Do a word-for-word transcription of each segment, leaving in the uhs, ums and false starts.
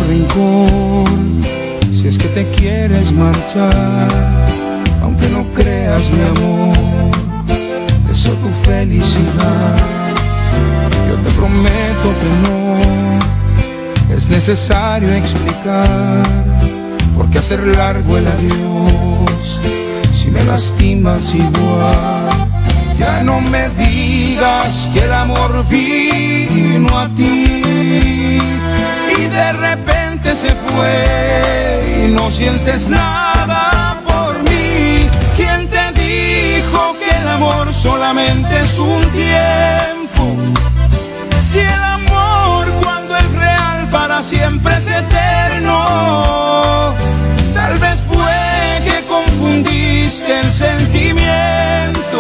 rincón. Si es que te quieres marchar, aunque no creas, mi amor, deseo tu felicidad. Yo te prometo que no es necesario explicar por qué hacer largo el adiós si me lastimas igual. Ya no me digas que el amor vino a ti y de repente se fue y no sientes nada por mí. ¿Quién te dijo que el amor solamente es un tiempo? Si el amor cuando es real para siempre es eterno. Tal vez fue que confundiste el sentimiento.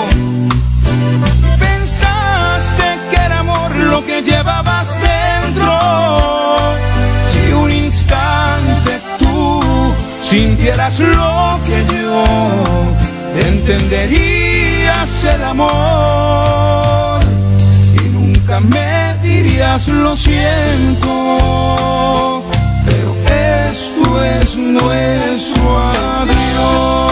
Pensaste que era amor lo que llevabas dentro. Si un instante tú sintieras lo que yo, entenderías el amor y nunca me dirías lo siento. Pero esto es nuestro adiós.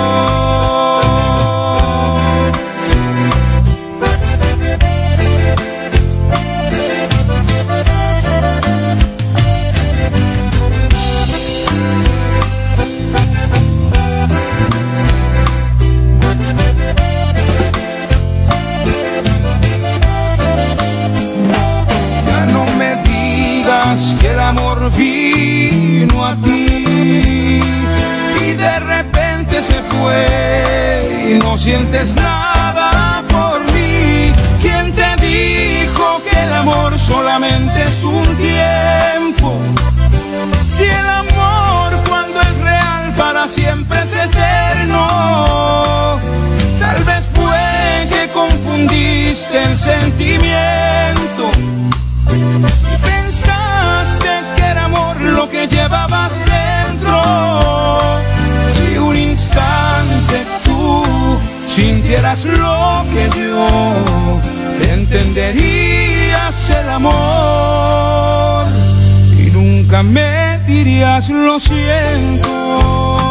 Que el amor vino a ti y de repente se fue y no sientes nada por mí. ¿Quién te dijo que el amor solamente es un tiempo? Si el amor cuando es real para siempre es eterno. Tal vez fue que confundiste el sentimiento. Pensaste que era amor lo que llevabas dentro. Si un instante tú sintieras lo que yo, entenderías el amor y nunca me dirías lo siento.